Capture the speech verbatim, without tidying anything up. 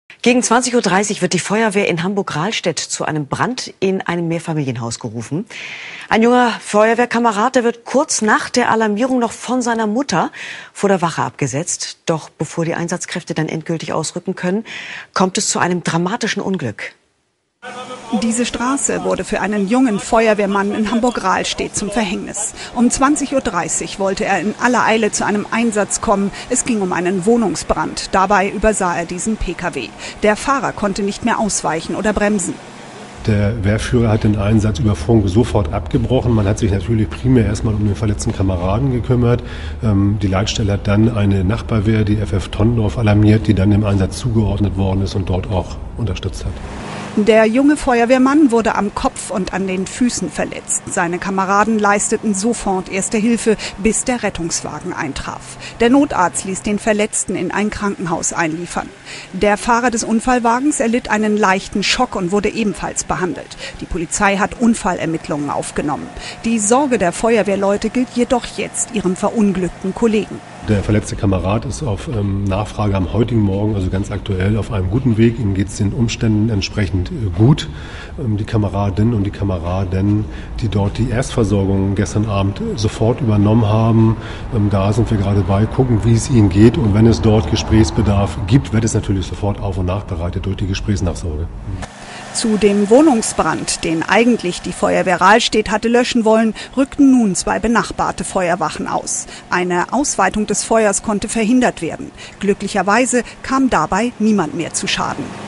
Gegen zwanzig Uhr dreißig wird die Feuerwehr in Hamburg-Rahlstedt zu einem Brand in einem Mehrfamilienhaus gerufen. Ein junger Feuerwehrkamerad, der wird kurz nach der Alarmierung noch von seiner Mutter vor der Wache abgesetzt. Doch bevor die Einsatzkräfte dann endgültig ausrücken können, kommt es zu einem dramatischen Unglück. Diese Straße wurde für einen jungen Feuerwehrmann in Hamburg-Rahlstedt zum Verhängnis. Um zwanzig Uhr dreißig wollte er in aller Eile zu einem Einsatz kommen. Es ging um einen Wohnungsbrand. Dabei übersah er diesen P K W. Der Fahrer konnte nicht mehr ausweichen oder bremsen. Der Wehrführer hat den Einsatz über Funk sofort abgebrochen. Man hat sich natürlich primär erstmal um den verletzten Kameraden gekümmert. Die Leitstelle hat dann eine Nachbarwehr, die F F Tonnendorf, alarmiert, die dann dem Einsatz zugeordnet worden ist und dort auch unterstützt hat. Der junge Feuerwehrmann wurde am Kopf und an den Füßen verletzt. Seine Kameraden leisteten sofort erste Hilfe, bis der Rettungswagen eintraf. Der Notarzt ließ den Verletzten in ein Krankenhaus einliefern. Der Fahrer des Unfallwagens erlitt einen leichten Schock und wurde ebenfalls behandelt. Die Polizei hat Unfallermittlungen aufgenommen. Die Sorge der Feuerwehrleute gilt jedoch jetzt ihrem verunglückten Kollegen. Der verletzte Kamerad ist auf ähm, Nachfrage am heutigen Morgen, also ganz aktuell, auf einem guten Weg. Ihm geht es den Umständen entsprechend äh, gut. Ähm, die Kameradin und die Kameraden, die dort die Erstversorgung gestern Abend sofort übernommen haben, ähm, da sind wir gerade bei, gucken, wie es ihnen geht. Und wenn es dort Gesprächsbedarf gibt, wird es natürlich sofort auf- und nachbereitet durch die Gesprächsnachsorge. Zu dem Wohnungsbrand, den eigentlich die Feuerwehr Rahlstedt hatte löschen wollen, rückten nun zwei benachbarte Feuerwachen aus. Eine Ausweitung des Feuers konnte verhindert werden. Glücklicherweise kam dabei niemand mehr zu Schaden.